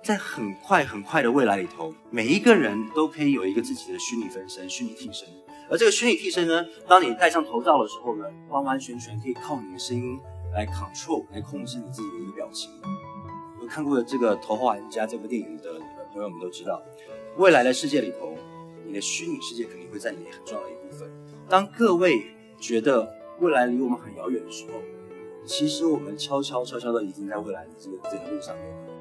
在很快的未来里头，每一个人都可以有一个自己的虚拟分身、虚拟替身。而这个虚拟替身呢，当你戴上头罩的时候呢，完全可以靠你的声音来 control 来控制你自己的一个表情。有看过这个《头号玩家》这部电影的朋友们都知道，未来的世界里头，你的虚拟世界肯定会占你很重要的一部分。当各位觉得未来离我们很遥远的时候，其实我们悄悄的已经在未来的这个路上面了。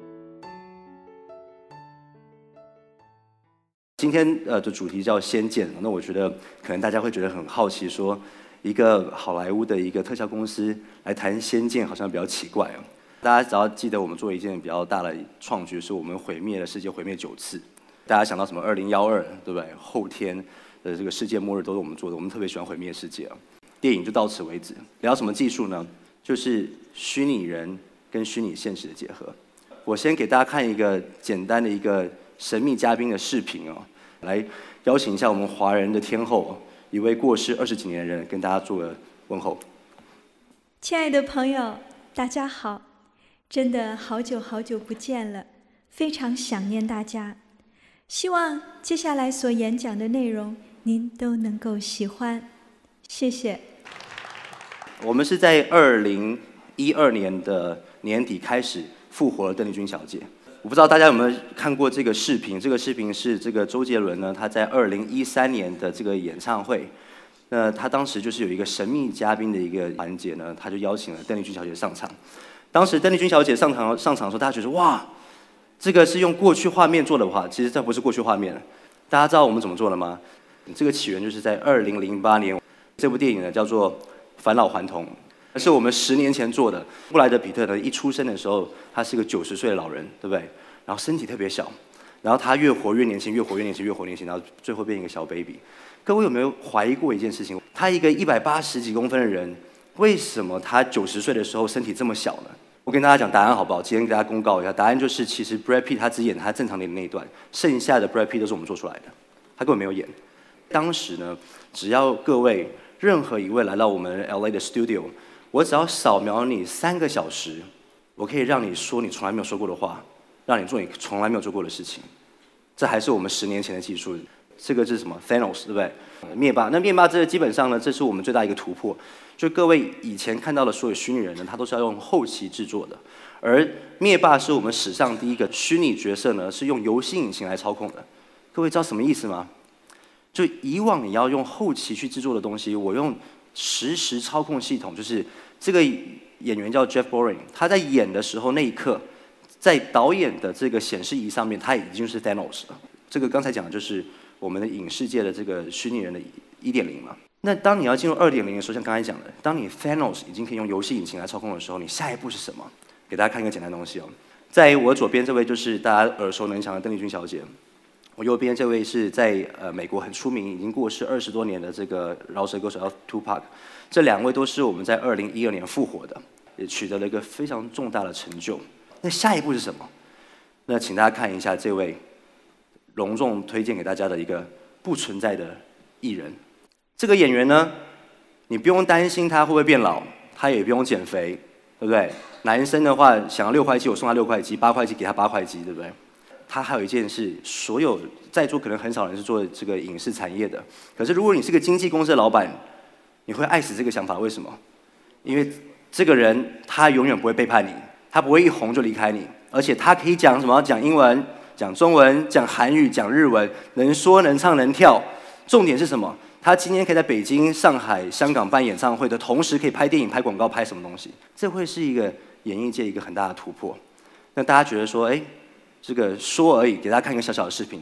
今天的主题叫《仙剑》，那我觉得可能大家会觉得很好奇，说一个好莱坞的一个特效公司来谈《仙剑》好像比较奇怪啊。大家只要记得我们做一件比较大的创举，是我们毁灭了世界，毁灭9次。大家想到什么2012，对不对？后天的这个世界末日都是我们做的，我们特别喜欢毁灭世界啊。电影就到此为止。聊什么技术呢？就是虚拟人跟虚拟现实的结合。我先给大家看一个简单的一个神秘嘉宾的视频哦，来邀请一下我们华人的天后，一位过世20几年的人，跟大家做个问候。 亲爱的朋友，大家好，真的好久不见了，非常想念大家。希望接下来所演讲的内容您都能够喜欢，谢谢。 我们是在2012年的年底开始复活了邓丽君小姐。我不知道大家有没有看过这个视频？这个视频是这个周杰伦呢，他在2013年的这个演唱会，他当时就是有一个神秘嘉宾的一个环节呢，他就邀请了邓丽君小姐上场。当时邓丽君小姐上场的时候，大家觉得哇，这个是用过去画面做的话，其实这不是过去画面。大家知道我们怎么做的吗？这个起源就是在2008年，这部电影呢叫做《返老还童》。是我们10年前做的。布莱德彼特呢，一出生的时候，他是个90岁的老人，对不对？然后身体特别小，然后他越活越年轻，然后最后变一个小 baby。各位有没有怀疑过一件事情？他一个180几公分的人，为什么他90岁的时候身体这么小呢？我跟大家讲答案好不好？今天给大家公告一下，答案就是其实 Brad Pitt 他只演他正常脸的那一段，剩下的 Brad Pitt 都是我们做出来的，他根本没有演。当时呢，只要各位任何一位来到我们 LA 的 studio。我只要扫描你3个小时，我可以让你说你从来没有说过的话，让你做你从来没有做过的事情。这还是我们10年前的技术。这个是什么 ？Thanos 对不对？灭霸。那灭霸这基本上呢，这是我们最大一个突破。就各位以前看到的所有虚拟人呢，他都是要用后期制作的，而灭霸是我们史上第一个虚拟角色呢，是用游戏引擎来操控的。各位知道什么意思吗？就以往你要用后期去制作的东西，我用实时操控系统，就是这个演员叫 Jeff Boring， 他在演的时候那一刻，在导演的这个显示仪上面，他已经是 Thanos 了。这个刚才讲的就是我们的影视界的这个虚拟人的1.0嘛。那当你要进入2.0的时候，像刚才讲的，当你 Thanos 已经可以用游戏引擎来操控的时候，你下一步是什么？给大家看一个简单的东西哦。在我左边这位就是大家耳熟能详的邓丽君小姐。我右边这位是在美国很出名，已经过世20多年的这个饶舌歌手叫 Tupac， 这2位都是我们在2012年复活的，也取得了一个非常重大的成就。那下一步是什么？那请大家看一下这位隆重推荐给大家的一个不存在的艺人。这个演员呢，你不用担心他会不会变老，他也不用减肥，对不对？男生的话想要6块肌，我送他6块肌，8块肌给他8块肌，对不对？他还有一件事，所有在座可能很少人是做这个影视产业的，可是如果你是个经纪公司的老板，你会爱死这个想法。为什么？因为这个人他永远不会背叛你，他不会一红就离开你，而且他可以讲什么？讲英文、讲中文、讲韩语、讲日文，能说能唱能跳。重点是什么？他今天可以在北京、上海、香港办演唱会的同时，可以拍电影、拍广告、拍什么东西？这会是一个演艺界一个很大的突破。那大家觉得说，哎？这个说而已，给大家看一个小小的视频。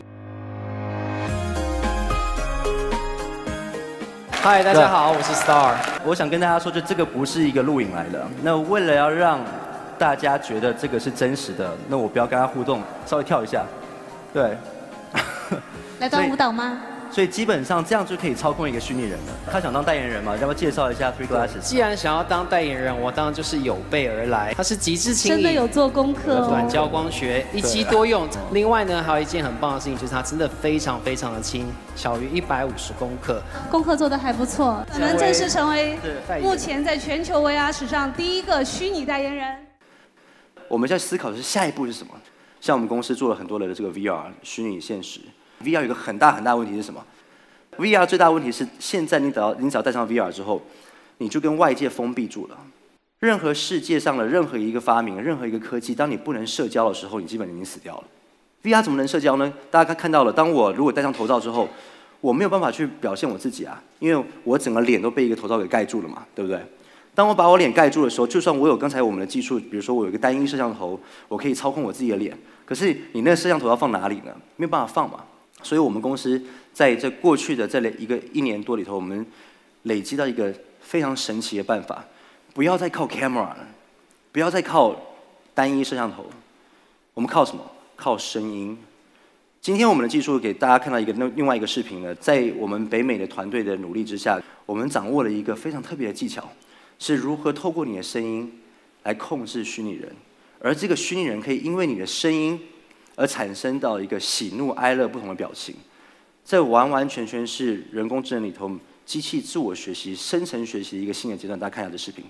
嗨，大家好，我是 Star。 我想跟大家说，就这个不是一个录影来的。那为了要让大家觉得这个是真实的，那我不要跟他互动，稍微跳一下，对。 来段舞蹈吗？ 所以基本上这样就可以操控一个虚拟人了。他想当代言人嘛？要不要介绍一下 Three Glasses？ 既然想要当代言人，我当然就是有备而来。它是极致轻盈， 真的有做功课哦。 短焦光学，一机多用。另外呢，还有一件很棒的事情，就是它真的非常的轻，小于150公克。 功课做得还不错，可能正式成为目前在全球 VR 史上第一个虚拟代言人。 我们在思考的是下一步是什么？ 像我们公司做了很多的这个 VR 虚拟现实。VR 有一个很大的问题是什么 ？VR 最大的问题是，现在你只要戴上 VR 之后，你就跟外界封闭住了。任何世界上的任何一个发明、任何一个科技，当你不能社交的时候，你基本已经死掉了。VR 怎么能社交呢？大家看到了，当我如果戴上头罩之后，我没有办法去表现我自己啊，因为我整个脸都被一个头罩给盖住了嘛，对不对？当我把我脸盖住的时候，就算我有刚才我们的技术，比如说我有一个单一摄像头，我可以操控我自己的脸，可是你那个摄像头要放哪里呢？没有办法放嘛。所以我们公司在这过去的一年多里头，我们累积到一个非常神奇的办法，不要再靠 camera 了，不要再靠单一摄像头，我们靠什么？靠声音。今天我们的技术给大家看到另外一个视频呢，在我们北美的团队的努力之下，我们掌握了一个非常特别的技巧，是如何透过你的声音来控制虚拟人，而这个虚拟人可以因为你的声音而产生到一个喜怒哀乐不同的表情。这完完全全是人工智能里头机器自我学习、生成学习的一个新的阶段。大家看一下这视频。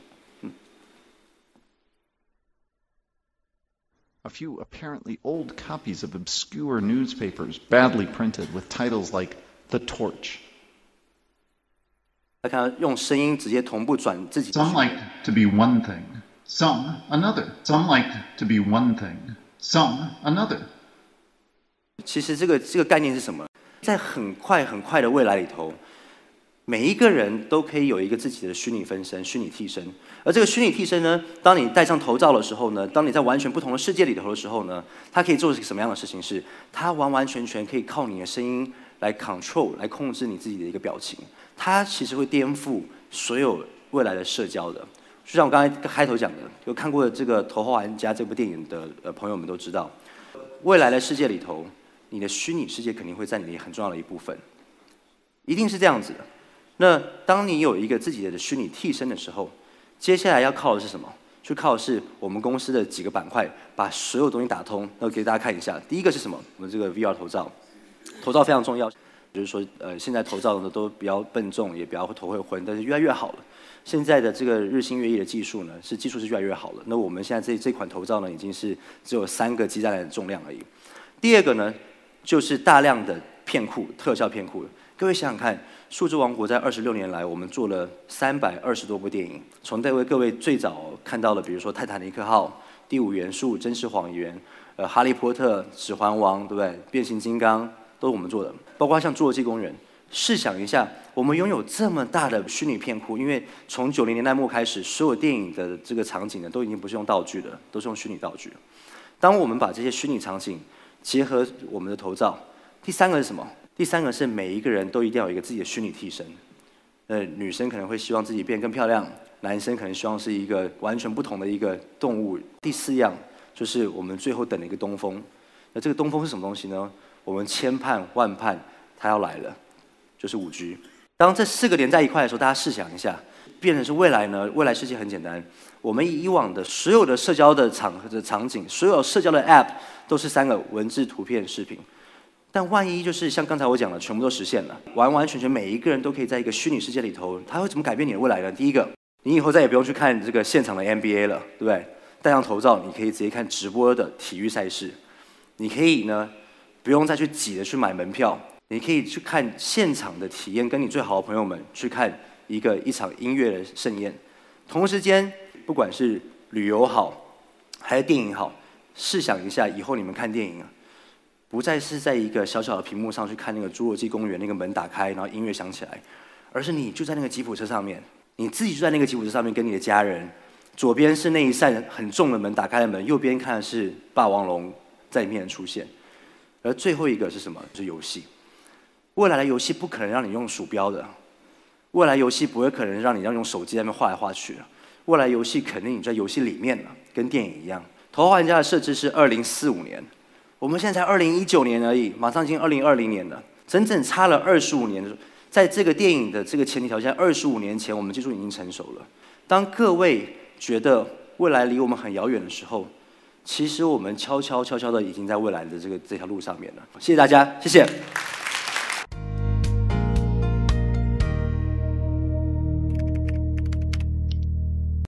A few apparently old copies of obscure newspapers, badly printed, with titles like The Torch. 大家看，用声音直接同步转自己。 Some like to be one thing, some another. Some like to be one thing, some another. 其实这个概念是什么？在很快的未来里头，每一个人都可以有一个自己的虚拟分身、虚拟替身。而这个虚拟替身呢，当你戴上头罩的时候呢，当你在完全不同的世界里头的时候呢，它可以做什么样的事情？是它完完全全可以靠你的声音来 control、来控制你自己的一个表情。它其实会颠覆所有未来的社交的。就像我刚才开头讲的，有看过这个《头号玩家》这部电影的朋友们都知道，未来的世界里头，你的虚拟世界肯定会占你很重要的一部分，一定是这样子的。那当你有一个自己的虚拟替身的时候，接下来要靠的是什么？就靠的是我们公司的几个板块，把所有东西打通。那给大家看一下，第一个是什么？我们这个 VR 头罩，头罩非常重要。就是说，现在头罩呢都比较笨重，也比较头会昏，但是越来越好了。现在的这个日新月异的技术呢，技术是越来越好了。那我们现在这款头罩呢，已经是只有3个鸡蛋的重量而已。第二个呢，就是大量的片库、特效片库。各位想想看，数字王国在26年来，我们做了320多部电影，从各位最早看到的，比如说《泰坦尼克号》、《第5元素》、《真实谎言》、哈利波特》、《指环王》，对不对？《变形金刚》都是我们做的，包括像《侏罗纪公园》。试想一下，我们拥有这么大的虚拟片库，因为从90年代末开始，所有电影的这个场景呢，都已经不是用道具了，都是用虚拟道具。当我们把这些虚拟场景结合我们的头罩，第3个是什么？第3个是每一个人都一定要有一个自己的虚拟替身。女生可能会希望自己变更漂亮，男生可能希望是一个完全不同的一个动物。第4样就是我们最后等的一个东风。那这个东风是什么东西呢？我们千盼万盼它要来了，就是5G。当这4个连在一块的时候，大家试想一下，变成是未来呢？未来世界很简单，我们以往的所有的社交的场景，所有社交的 App 都是3个：文字、图片、视频。但万一就是像刚才我讲的，全部都实现了，完完全全每一个人都可以在一个虚拟世界里头，它会怎么改变你的未来呢？第一个，你以后再也不用去看这个现场的 NBA 了，对不对？戴上头罩，你可以直接看直播的体育赛事，你可以呢不用再去挤着去买门票，你可以去看现场的体验，跟你最好的朋友们去看一场音乐的盛宴。同时间，不管是旅游好，还是电影好，试想一下，以后你们看电影啊，不再是在一个小小的屏幕上去看那个侏罗纪公园，那个门打开，然后音乐响起来，而是你就在那个吉普车上面，你自己就在那个吉普车上面跟你的家人，左边是那一扇很重的门打开的门，右边看的是霸王龙在你面前出现，而最后一个是什么？就是游戏。未来的游戏不可能让你用鼠标的，未来游戏不会可能让你用手机在那边画来画去的，未来游戏肯定你在游戏里面了，跟电影一样。头号玩家的设置是2045年。我们现在才2019年而已，马上已经2020年了，整整差了25年。在这个电影的这个前提条件，25年前我们技术已经成熟了。当各位觉得未来离我们很遥远的时候，其实我们悄悄的已经在未来的这条路上面了。谢谢大家，谢谢。